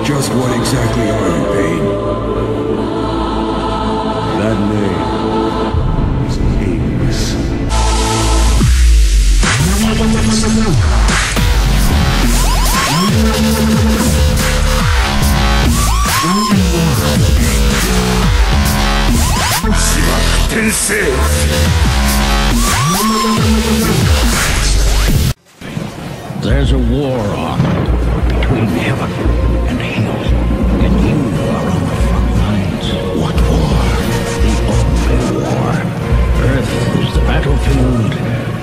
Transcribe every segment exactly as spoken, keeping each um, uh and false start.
Just what exactly are you, Pain? That name is nameless. There's a war on between heaven and hell, and you are on the front lines. What war? The only war. Earth is the battlefield.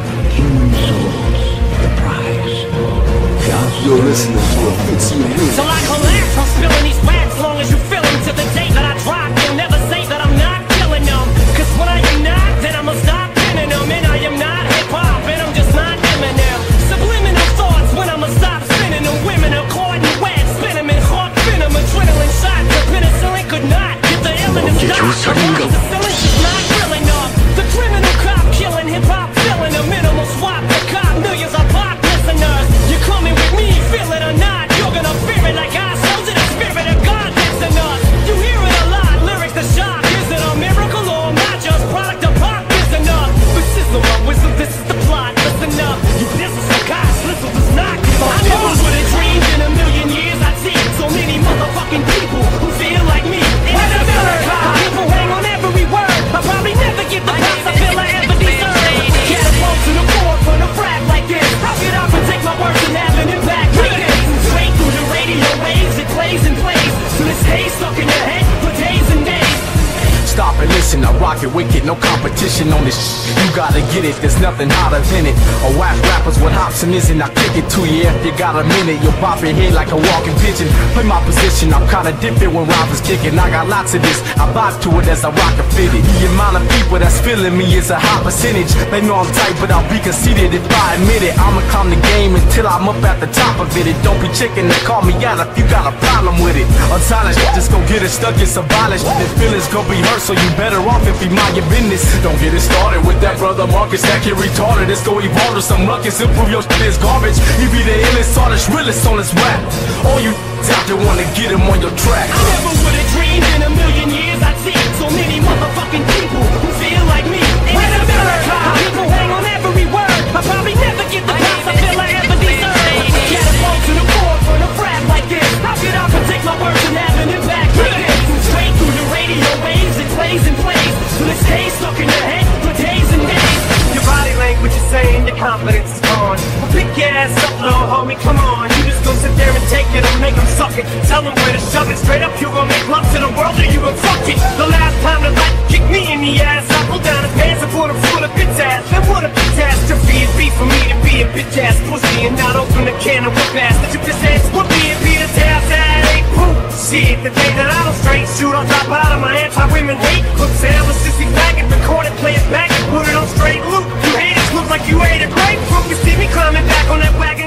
Human souls, the prize. Just You're listening to a Fix You Here. So I collapse, I'm spilling these raps long as you feel them. To the day that I drop, you'll never say that I'm not killing them. Cause when I am not, then I'ma stop pinning them. And I am not hip-hop, and I'm just not Eminem. Subliminal thoughts when I'ma stop spinning them. Women are caught in wet, spin them in hawk venom. Adrenaline shot, the penicillin could not get the ill in the stock. The ceiling is not real enough. The criminal cop killing hip-hop, filling a minimal swap. The cop, millions of pop listeners. You're coming with me, feel it or not. You're gonna fear it like I shows it. The spirit of God lives in us. You hear it a lot, lyrics the shock. Is it a miracle or am I just product of pop? Is enough. But sizzle my wisdom, this is the plot. Listen up, you business of God, Slizzle does not give a I never would have dreamed in a million years I'd see so many motherfucking people who feel like me. In America, people hang on every word. I'll probably never get the props I feel I ever deserve. Catapult to the floor for the frag like this. How could I protect my words and have an impact like this? Straight through the radio waves, it plays and plays. So this haze stuck in your head for days and days. Stop and listen, I rock it wicked, no competition on this sh You gotta get it, there's nothing hotter than it. A whack rappers with Hobson isn't, I kick it to you. If you got a minute, you'll pop your head like a walking pigeon. Play my position, I'm kinda different when rappers kicking. I got lots of this, I vibe to it as I rock and fit it. The amount of people that's feeling me is a high percentage. They know I'm tight, but I'll be conceited if I admit it. I'ma climb the game until I'm up at the top of it. And don't be checking to call me out if you got a problem with it. Unsilent, just go get it stuck, it's a violence. The feelings gon' be hurt, so you better off if you mind your business. Don't get it started with that brother Marcus, that kid retarded. Let's go evolve to some ruckus, improve your shit is garbage. He be the illest, hardest, realest on his rap. All you out there wanna get him on your track. I never would've dreamed in a million years I'd see so many motherfucking people who feel like me. In America, people hang on every word. I'll probably never get the props I feel I ever deserve. Catapult to the floor for the frag like this. How could I protect my words and have an impact like this? Straight through the radio waves, it plays and plays. So this haze stuck in your head for days and days. Your body language is saying your confidence is gone. Well, pick your ass up, little homie, come on. You just go sit there and take it or make them suck it. Tell them where to shove it. Straight up, you gon' make love to the world or you gon' fuck it. The last time the light kicked me in the ass, I pulled down his pants and put him full of bitch ass. Then what a catastrophe it'd be for me to be a bitch ass pussy and not open a can of whoop ass. That you bitch ass would be and be a task that ain't poop. Shit, the day that I don't straight shoot on top out of my anti-women hate. Look, Sam was sissy faggot, record it, play it back and put it on straight loop. You haters look like you ate a grapefruit. You see me climbing back on that wagon